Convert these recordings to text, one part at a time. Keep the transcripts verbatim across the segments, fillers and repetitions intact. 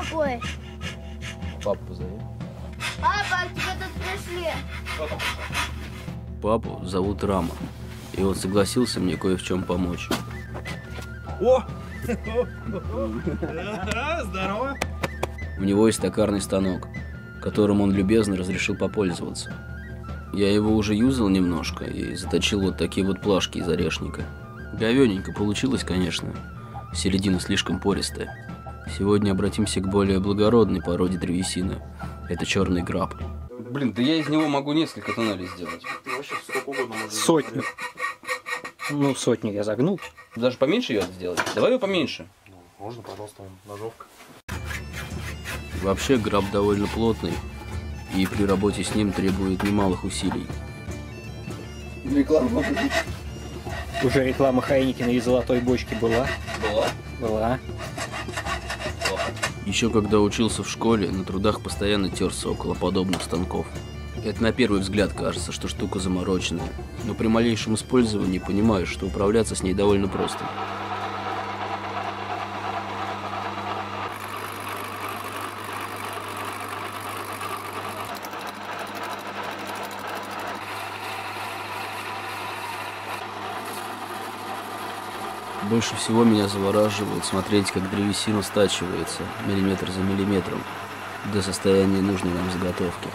Ой. Папу позови. Папа, к тебе тут пришли. Папу зовут Рама. И он согласился мне кое в чем помочь. О! Здорово! У него есть токарный станок, которым он любезно разрешил попользоваться. Я его уже юзал немножко и заточил вот такие вот плашки из орешника. Говененько получилось, конечно. Середина слишком пористая. Сегодня обратимся к более благородной породе древесины. Это черный граб. Блин, да я из него могу несколько тоннелей сделать. Ты вообще сколько угодно можешь. Сотню. Ну, сотню я загнул. Даже поменьше ее сделать? Давай ее поменьше. Ну, можно, пожалуйста, ножовка. Вообще граб довольно плотный, и при работе с ним требует немалых усилий. Реклама. Уже реклама Хайникина и золотой бочки была. Была? Была. Еще когда учился в школе, на трудах постоянно терся около подобных станков. Это на первый взгляд кажется, что штука замороченная, но при малейшем использовании понимаешь, что управляться с ней довольно просто. Больше всего меня завораживает смотреть, как древесина стачивается миллиметр за миллиметром до состояния нужной нам заготовки.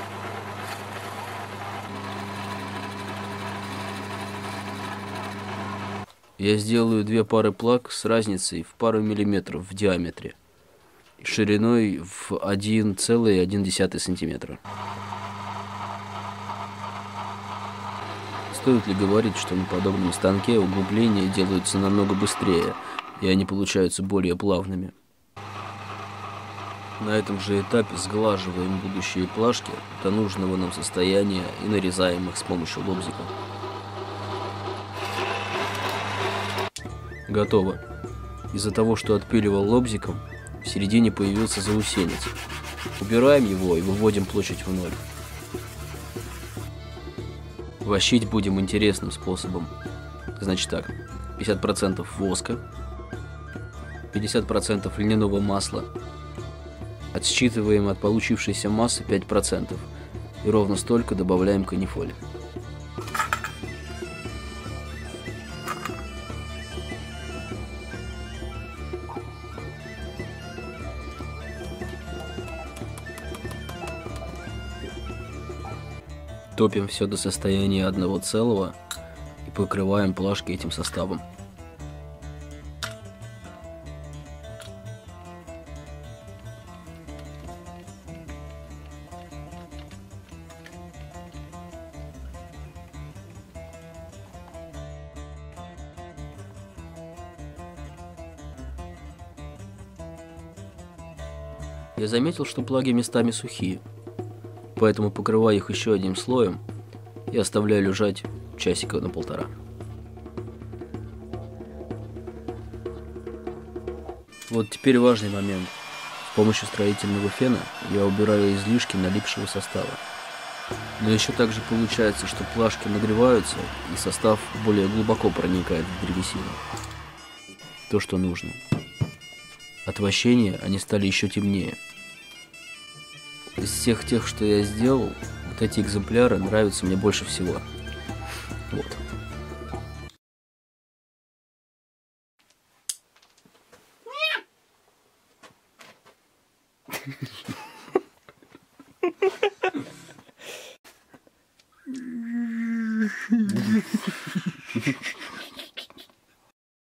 Я сделаю две пары плак с разницей в пару миллиметров в диаметре и шириной в один целый один десятый сантиметра. Стоит ли говорить, что на подобном станке углубления делаются намного быстрее, и они получаются более плавными? На этом же этапе сглаживаем будущие плашки до нужного нам состояния и нарезаем их с помощью лобзика. Готово. Из-за того, что отпиливал лобзиком, в середине появился заусенец. Убираем его и выводим площадь в ноль. Вощить будем интересным способом. Значит так, пятьдесят процентов воска, пятьдесят процентов льняного масла, отсчитываем от получившейся массы пять процентов и ровно столько добавляем канифоль. Топим все до состояния одного целого и покрываем плашки этим составом. Я заметил, что плаги местами сухие. Поэтому покрываю их еще одним слоем и оставляю лежать часика на полтора. Вот теперь важный момент. С помощью строительного фена я убираю излишки налипшего состава. Но еще также получается, что плашки нагреваются и состав более глубоко проникает в древесину. То, что нужно. От вощения они стали еще темнее. Из всех тех, что я сделал, вот эти экземпляры нравятся мне больше всего. Вот.